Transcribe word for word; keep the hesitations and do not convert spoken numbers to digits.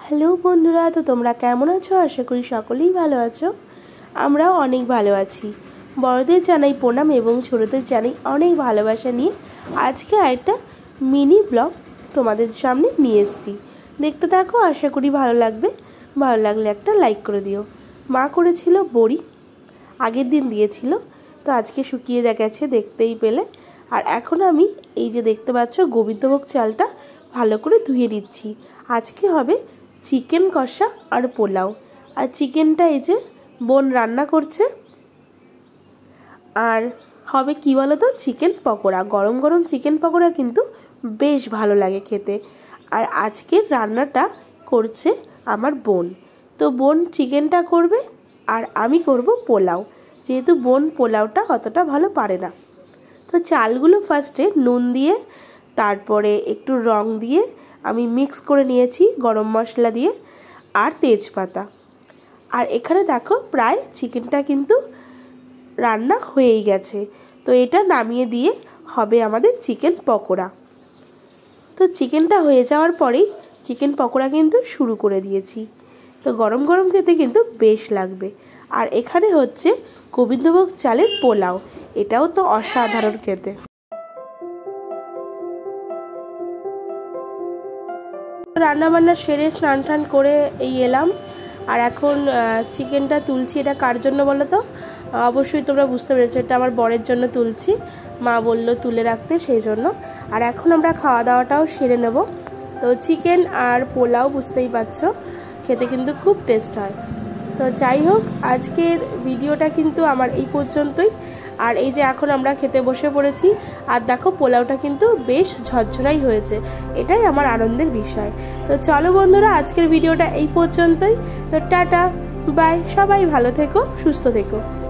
Hello বন্ধুরা, তো তোমরা কেমন আছো? আশা করি সকলেই ভালো আছো। আমরাও অনেক ভালো আছি। বড়দের জানাই প্রণাম এবং ছোটদের জানাই অনেক ভালোবাসা নিয়ে আজকে একটা মিনি ব্লগ তোমাদের সামনে নিয়ে এসেছি। দেখতে থাকো, আশা করি ভালো লাগবে। ভালো লাগলে একটা লাইক করে দিও। মা করেছিল বড়ি, আগের দিন দিয়েছিল, তো আজকে শুকিয়ে গেছে, দেখতেই পেলে। আর এখন আমি এই যে দেখতে পাচ্ছ গোবিন্দভোগ চালটা ভালো করে ধুয়ে দিচ্ছি। আজকে হবে চিকেন কষা আর পোলাও। আর চিকেনটা এই যে বোন রান্না করছে। আর হবে কি বলো তো, চিকেন পকোড়া। গরম গরম চিকেন পকোড়া কিন্তু বেশ ভালো লাগে খেতে। আর আজকের রান্নাটা করছে আমার বোন। তো বোন চিকেনটা করবে আর আমি করব পোলাও, যেহেতু বোন পোলাওটা অতটা ভালো পারে না। তো চালগুলো ফার্স্টে নুন দিয়ে, তারপরে একটু রং দিয়ে আমি মিক্স করে নিয়েছি গরম মশলা দিয়ে আর তেজপাতা। আর এখানে দেখো প্রায় চিকেনটা কিন্তু রান্না হয়েই গেছে। তো এটা নামিয়ে দিয়ে হবে আমাদের চিকেন পকোড়া। তো চিকেনটা হয়ে যাওয়ার পরেই চিকেন পকোড়া কিন্তু শুরু করে দিয়েছি। তো গরম গরম খেতে কিন্তু বেশ লাগবে। আর এখানে হচ্ছে গোবিন্দভোগ চালের পোলাও, এটাও তো অসাধারণ খেতে। রান্নাবান্না সেরে স্নান টান করে এই এলাম। আর এখন চিকেনটা তুলছি। এটা কার জন্য বলো তো? অবশ্যই তোমরা বুঝতে পেরেছো, এটা আমার বরের জন্য তুলছি। মা বলল তুলে রাখতে, সেই জন্য। আর এখন আমরা খাওয়া দাওয়াটাও সেরে নেব। তো চিকেন আর পোলাও বুঝতেই পারছো, খেতে কিন্তু খুব টেস্ট হয়। তো যাই হোক, আজকের ভিডিওটা কিন্তু আমার এই পর্যন্তই। আর এই যে এখন আমরা খেতে বসে পড়েছি। আর দেখো পোলাওটা কিন্তু বেশ ঝরঝরাই হয়েছে, এটাই আমার আনন্দের বিষয়। তো চলো বন্ধুরা, আজকের ভিডিওটা এই পর্যন্তই। তো টাটা বাই, সবাই ভালো থেকো, সুস্থ থেকো।